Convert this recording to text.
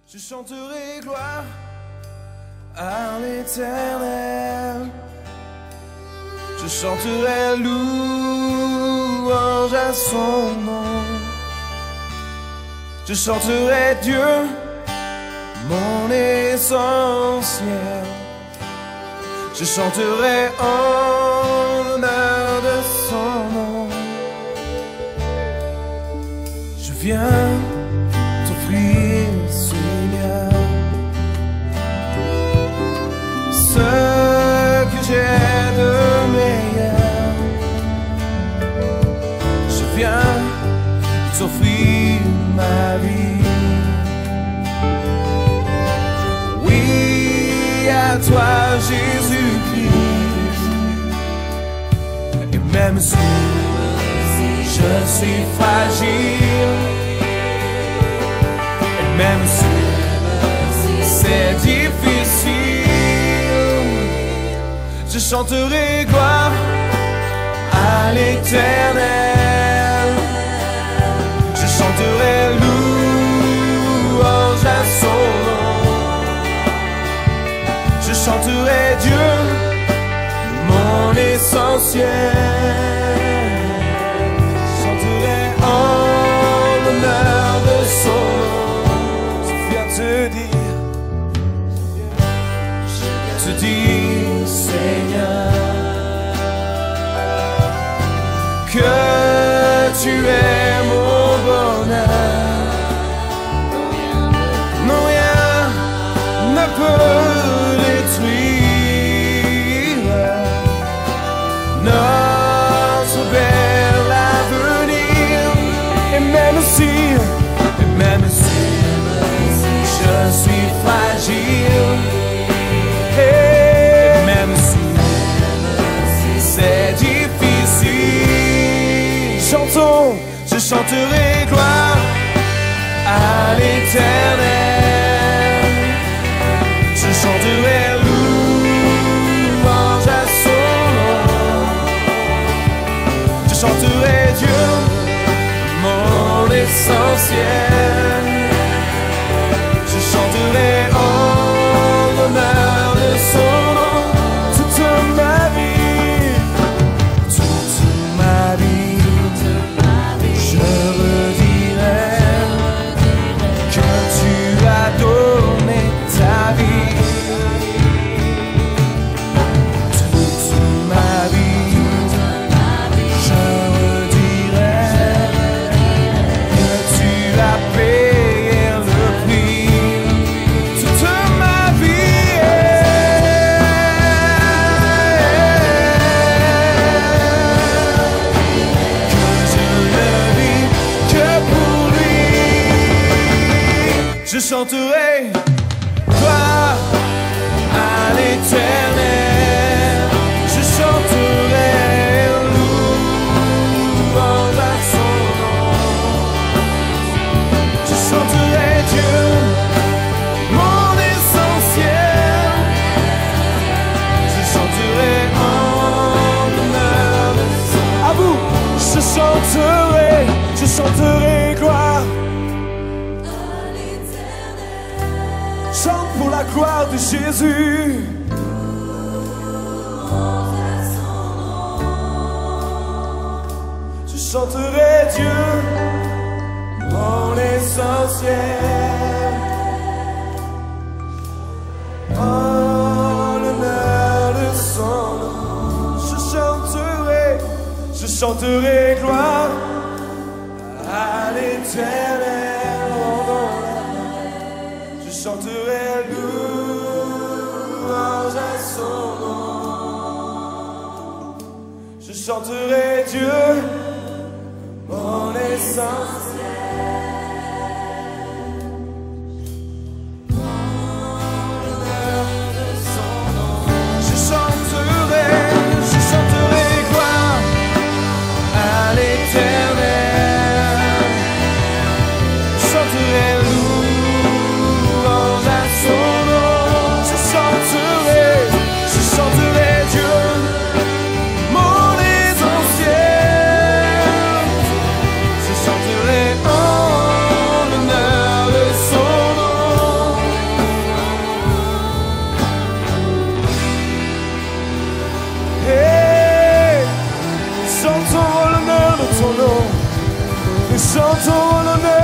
Je chanterai gloire à l'Éternel. Je chanterai louange à son nom. Je chanterai Dieu, mon essentiel. Je chanterai en l'honneur de son nom. Je viens t'offrir, Seigneur, ce que j'ai de meilleur. Je viens t'offrir ma vie. Oui, à toi Jésus-Christ. Et même si je suis fragile, et même si c'est difficile, je chanterai gloire à l'Éternel. Je chanterai louange à son nom. Je chanterai Dieu, mon essentiel. Je chanterai en l'honneur de son nom. Je viens te dire, Seigneur, que tu es mon bonheur. Non, rien ne peut détruire notre bel avenir. Et même si je suis fragile, et même si c'est difficile, chantons, je chanterai gloire à l'Éternel. Je chanterai louange à son nom. Je chanterai Dieu, mon essentiel. Je chanterai en l'honneur de son nom toute ma vie, toute ma vie. Je redirai que tu as donné ta vie. Toute ma vie, je redirai que tu as payé le prix. Toute ma vie, que je ne vis que pour lui. Je chanterai gloire à l'Éternel. Je chanterai louange à son nom. Je chanterai Dieu, mon essentiel. Je chanterai en l'honneur de son nom. À vous, je chanterai gloire. Chante pour la gloire de Jésus. Je chanterai Dieu, mon essentiel. En l'honneur de son nom. Je chanterai gloire à l'Éternel. Je chanterai louange à son nom. Je chanterai Dieu, mon essentiel. En l'honneur de son nom. Je chanterai gloire à l'Éternel. Je chanterai louange à son nom. Je chanterai Dieu, mon essentiel. Je chanterai son nom. Nous chantons l'honneur